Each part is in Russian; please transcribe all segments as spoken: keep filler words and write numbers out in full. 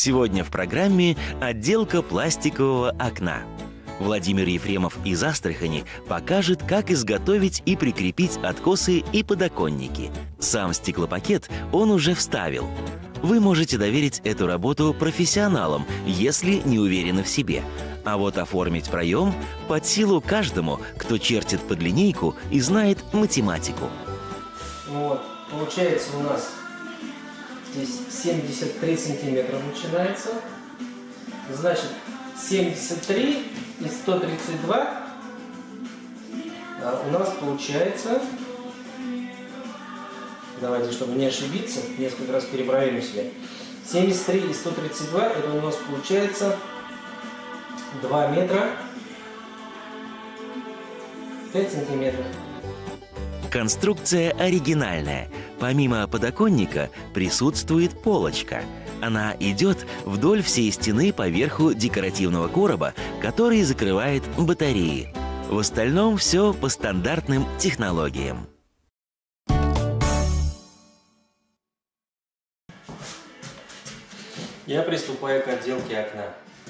Сегодня в программе отделка пластикового окна. Владимир Ефремов из Астрахани покажет, как изготовить и прикрепить откосы и подоконники. Сам стеклопакет он уже вставил. Вы можете доверить эту работу профессионалам, если не уверены в себе. А вот оформить проем под силу каждому, кто чертит под линейку и знает математику. Вот, получается у нас здесь семьдесят три сантиметра начинается. Значит, семьдесят три и сто тридцать два а у нас получается, давайте, чтобы не ошибиться, несколько раз перепроверим себя. семьдесят три и сто тридцать два, это у нас получается два метра пять сантиметров. Конструкция оригинальная. Помимо подоконника присутствует полочка. Она идет вдоль всей стены по верху декоративного короба, который закрывает батареи. В остальном все по стандартным технологиям. Я приступаю к отделке окна.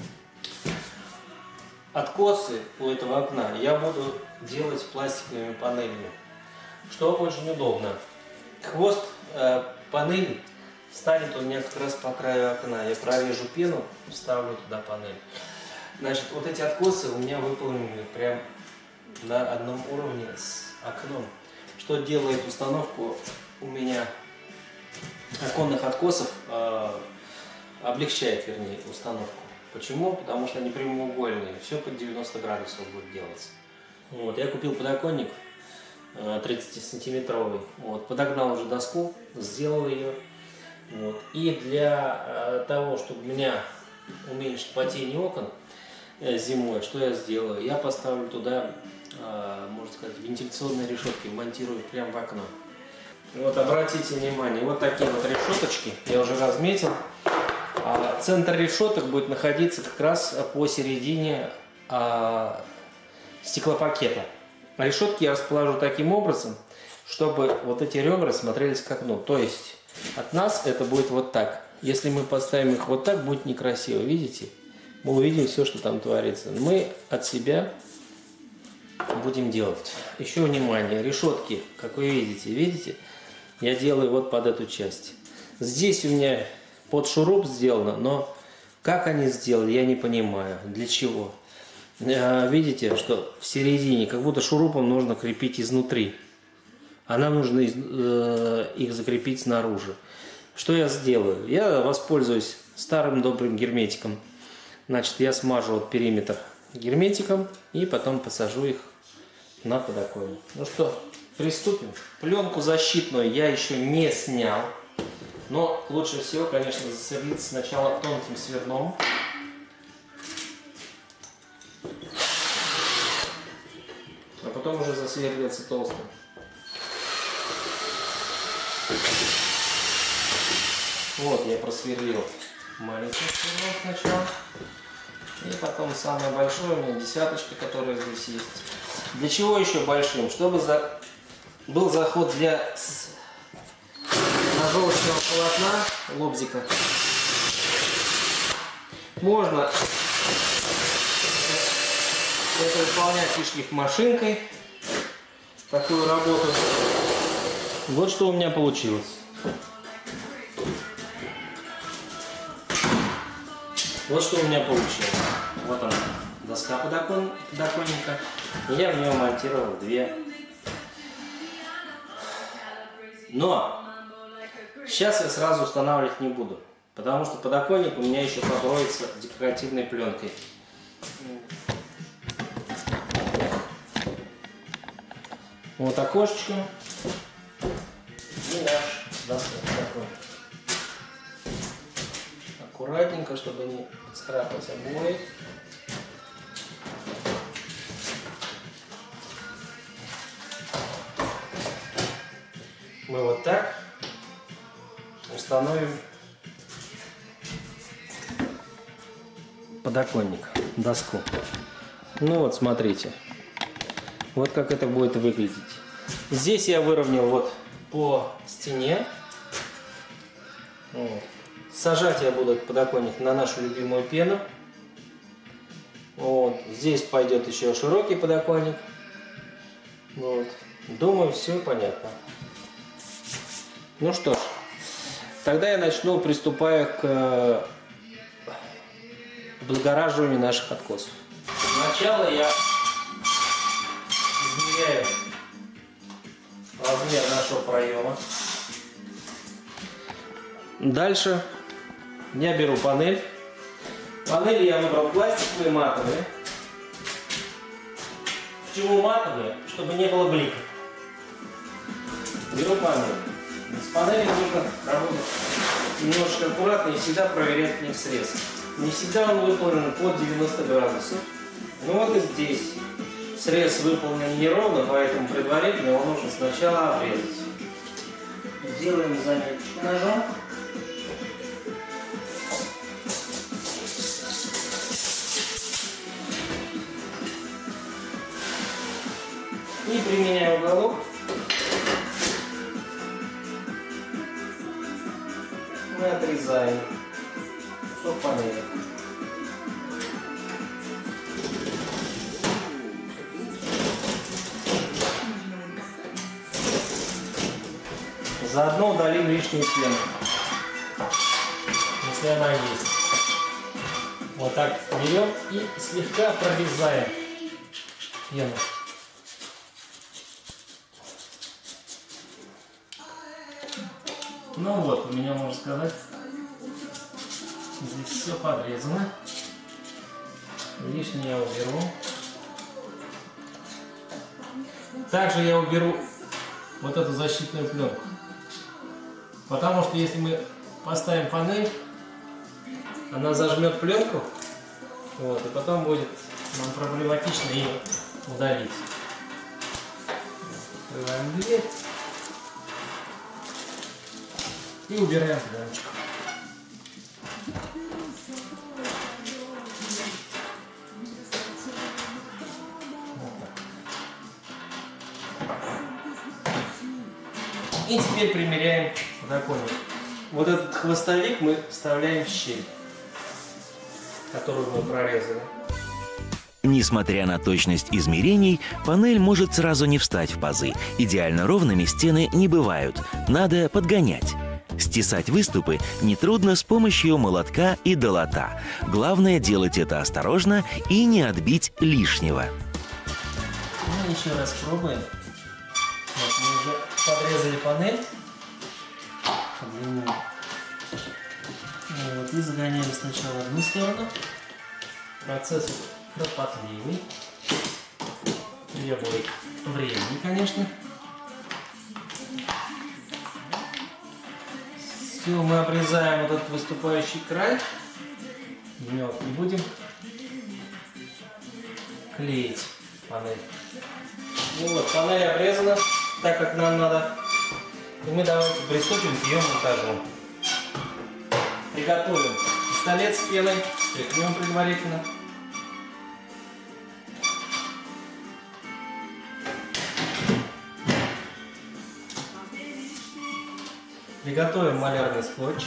Откосы у этого окна я буду делать пластиковыми панелями, что очень удобно. Хвост э, панели станет у меня как раз по краю окна. Я прорежу пену, вставлю туда панель. Значит, вот эти откосы у меня выполнены прям на одном уровне с окном, что делает установку у меня оконных откосов, э, облегчает, вернее, установку. Почему? Потому что они прямоугольные, все под девяносто градусов будет делаться. Вот, я купил подоконник тридцатисантиметровый, вот, подогнал уже доску, сделал ее. Вот, и для э, того, чтобы у меня уменьшить потение окон э, зимой, что я сделаю? Я поставлю туда, э, можно сказать, вентиляционные решетки, монтирую прямо в окно. Вот, обратите внимание, вот такие вот решеточки я уже разметил. А центр решеток будет находиться как раз посередине а, стеклопакета. Решетки я расположу таким образом, чтобы вот эти ребра смотрелись к окну. То есть от нас это будет вот так. Если мы поставим их вот так, будет некрасиво. Видите? Мы увидим все, что там творится. Мы от себя будем делать. Еще внимание. Решетки, как вы видите, видите? Я делаю вот под эту часть. Здесь у меня под шуруп сделано, но как они сделали, я не понимаю. Для чего? Видите, что в середине, как будто шурупом нужно крепить изнутри. А нам нужно их закрепить снаружи. Что я сделаю? Я воспользуюсь старым добрым герметиком. Значит, я смажу вот периметр герметиком и потом посажу их на подоконник. Ну что, приступим. Пленку защитную я еще не снял. Но лучше всего, конечно, засверлить сначала тонким сверном. А потом уже засверливаться толстым. Вот я просверлил маленьким сверном сначала. И потом самое большое у меня десяточка, которая здесь есть. Для чего еще большим? Чтобы за... был заход для ножовочного полотна, лобзика. Можно это выполнять и шлифмашинкой, такую работу. Вот что у меня получилось. Вот что у меня получилось. Вот она, доска подокон... подоконника. И я в нее монтировал две. Но сейчас я сразу устанавливать не буду, потому что подоконник у меня еще покроется декоративной пленкой. Вот окошечко и наш доска подоконник. Аккуратненько, чтобы не царапать обои. Мы вот так установим подоконник, доску. Ну вот, смотрите. Вот как это будет выглядеть. Здесь я выровнял вот по стене. Вот. Сажать я буду этот подоконник на нашу любимую пену. Вот. Здесь пойдет еще широкий подоконник. Вот. Думаю, все понятно. Ну что ж, тогда я начну, приступая к облагораживанию наших откосов. Сначала я измеряю размер нашего проема. Дальше я беру панель. Панели я выбрал пластиковые, матовые. Почему матовые? Чтобы не было блика. Беру панель. С панелью нужно работать немножко аккуратно и всегда проверять к ним срез. Не всегда он выполнен под девяносто градусов. Но вот и здесь срез выполнен неровно, поэтому предварительно его нужно сначала обрезать. Делаем заметочку ножом. И применяя уголок, мы отрезаем кусок панели. Заодно удалим лишнюю пену, если она есть. Вот так берем и слегка прорезаем пену. Ну вот, у меня, можно сказать, здесь все подрезано. Лишнее я уберу. Также я уберу вот эту защитную пленку. Потому что если мы поставим панель, она зажмет пленку, вот, и потом будет нам проблематично ее удалить. Открываем дверь. И убираем пленочку. И теперь примеряем подоконник. Вот этот хвостовик мы вставляем в щель, которую мы прорезали. Несмотря на точность измерений, панель может сразу не встать в пазы. Идеально ровными стены не бывают. Надо подгонять. Стесать выступы нетрудно с помощью молотка и долота. Главное делать это осторожно и не отбить лишнего. Ну, еще раз пробуем. Вот, мы уже подрезали панель. Вот, и загоняем сначала одну сторону. Процесс кропотливый. Требует времени, конечно. Все, мы обрезаем вот этот выступающий край. Мелко не будем клеить панель. Ну вот, панель обрезана так, как нам надо. И мы давайте приступим к ее монтажу. Приготовим пистолет с пеной, прикрепим предварительно. Приготовим малярный скотч.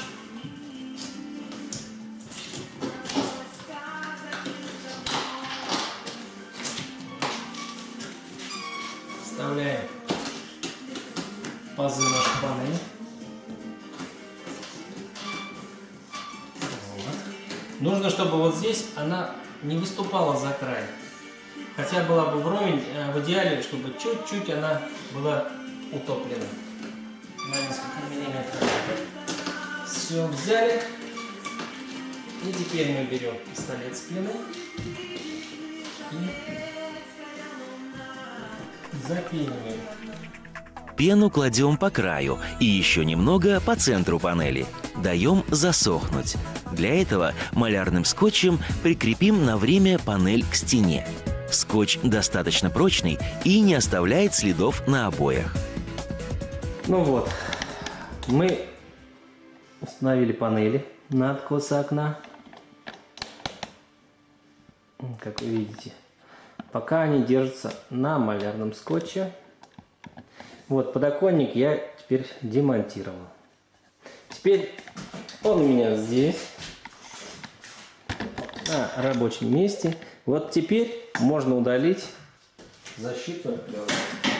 Вставляем пазы нашей панели. Вот. Нужно, чтобы вот здесь она не выступала за край. Хотя была бы вровень, в идеале, чтобы чуть-чуть она была утоплена. На несколько миллиметров. Все, взяли. И теперь мы берем пистолет с пеной и запениваем. Пену кладем по краю и еще немного по центру панели. Даем засохнуть. Для этого малярным скотчем прикрепим на время панель к стене. Скотч достаточно прочный и не оставляет следов на обоях. Ну вот, мы установили панели на откосы окна. Как вы видите, пока они держатся на малярном скотче. Вот подоконник я теперь демонтировал. Теперь Он у меня здесь, на рабочем месте. Вот теперь можно удалить защитную пленку.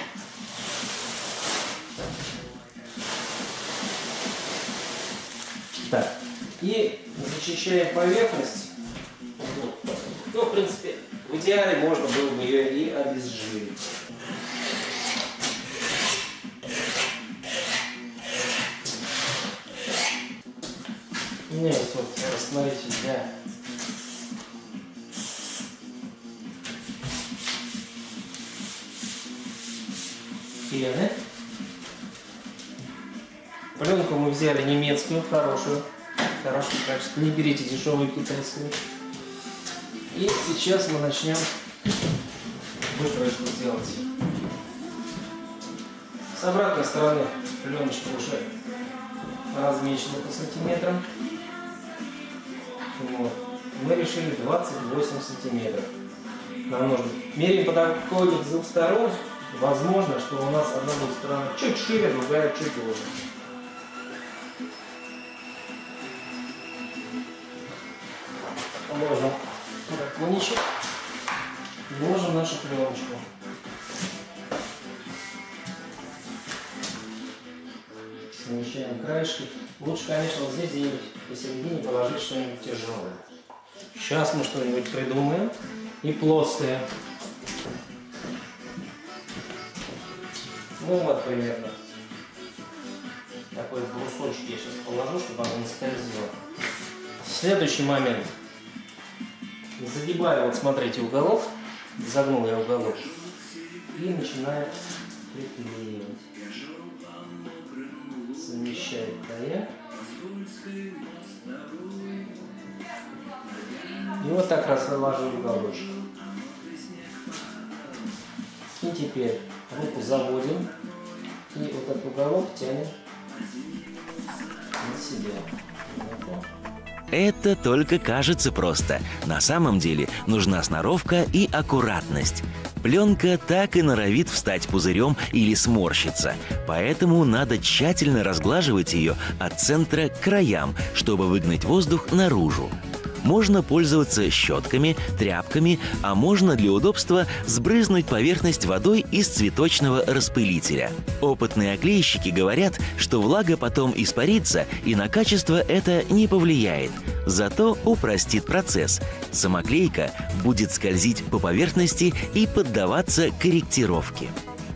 Так, и зачищая поверхность, ну, в принципе, в идеале можно было бы ее и обезжирить. У меня есть вот растворитель для пены. Пленку мы взяли немецкую, хорошую, хорошего качества. Не берите дешевую китайскую. И сейчас мы начнем быстро это делать. С обратной стороны пленочка уже размечена по сантиметрам. Вот. Мы решили двадцать восемь сантиметров. Нам нужно. Меряем подоконник с двух сторон. Возможно, что у нас одна будет сторона чуть шире, другая чуть уже. Ложим подоконничек. Ложим нашу пленочку. Смещаем краешки. Лучше, конечно, вот здесь где-нибудь посередине положить что-нибудь тяжелое. Сейчас мы что-нибудь придумаем. И плоское. Ну вот примерно. Такой брусочек я сейчас положу, чтобы оно не скользило. Следующий момент. Загибаю, вот смотрите, уголок. Загнул я уголок. И начинаю приклеивать. Совмещаю края. И вот так разложу уголочек. И теперь руку заводим. И вот этот уголок тянем на себя. Это только кажется просто. На самом деле нужна сноровка и аккуратность. Пленка так и норовит встать пузырем или сморщиться, поэтому надо тщательно разглаживать ее от центра к краям, чтобы выгнать воздух наружу. Можно пользоваться щетками, тряпками, а можно для удобства сбрызнуть поверхность водой из цветочного распылителя. Опытные оклейщики говорят, что влага потом испарится и на качество это не повлияет, зато упростит процесс. Самоклейка будет скользить по поверхности и поддаваться корректировке.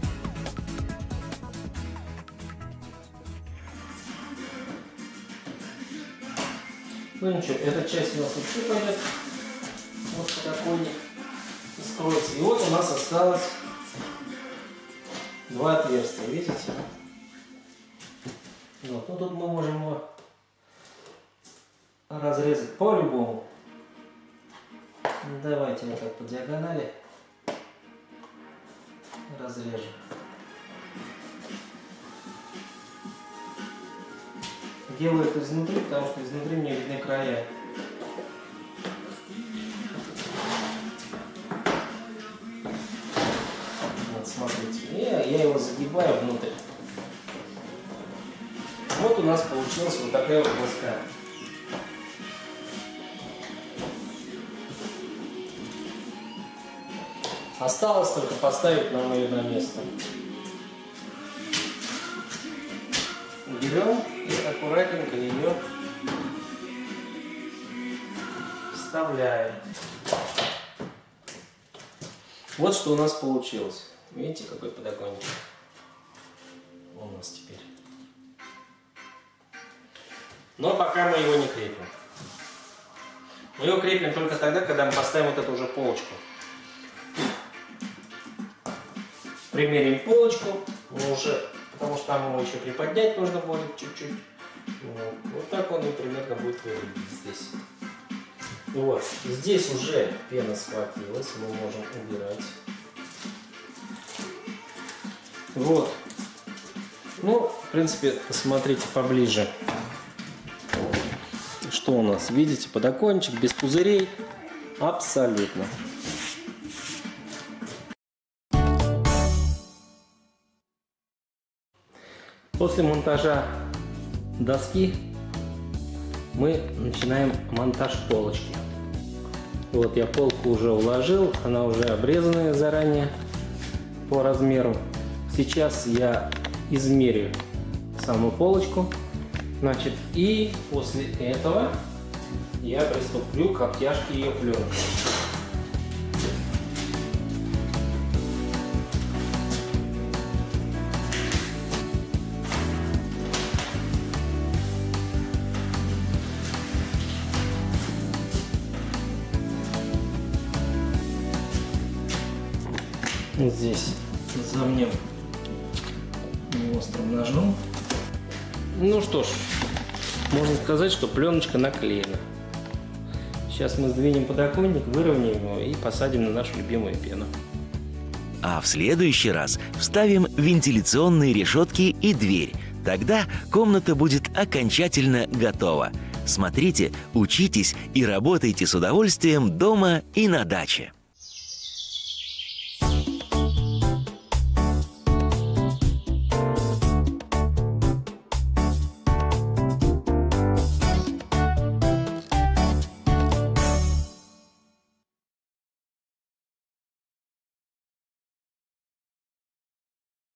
Ну ничего, эта часть у нас вообще пойдет. Вот подоконник скроется. И вот у нас осталось два отверстия, видите? Вот. Ну тут мы можем его разрезать по-любому. Давайте вот так по диагонали разрежем. Делаю это изнутри, потому что изнутри мне видны края. Вот, смотрите. И я его загибаю внутрь. Вот у нас получилась вот такая вот доска. Осталось только поставить нам ее на место. Берем и аккуратненько ее вставляем. Вот что у нас получилось. Видите, какой подоконник у нас теперь. Но пока мы его не крепим. Мы его крепим только тогда, когда мы поставим вот эту уже полочку. Примерим полочку, мы уже, потому что там его еще приподнять нужно будет чуть-чуть. Вот. Вот так он и примерно будет выглядеть здесь. Вот. Здесь уже пена схватилась, мы можем убирать. Вот. Ну, в принципе, посмотрите поближе. Что у нас? Видите, подокончик без пузырей. Абсолютно. После монтажа доски мы начинаем монтаж полочки. Вот я полку уже уложил, она уже обрезанная заранее по размеру. Сейчас я измерю саму полочку, значит, и после этого я приступлю к обтяжке ее пленкой. Здесь замнем острым ножом. Ну что ж, можно сказать, что пленочка наклеена. Сейчас мы сдвинем подоконник, выровняем его и посадим на нашу любимую пену. А в следующий раз вставим вентиляционные решетки и дверь. Тогда комната будет окончательно готова. Смотрите, учитесь и работайте с удовольствием дома и на даче.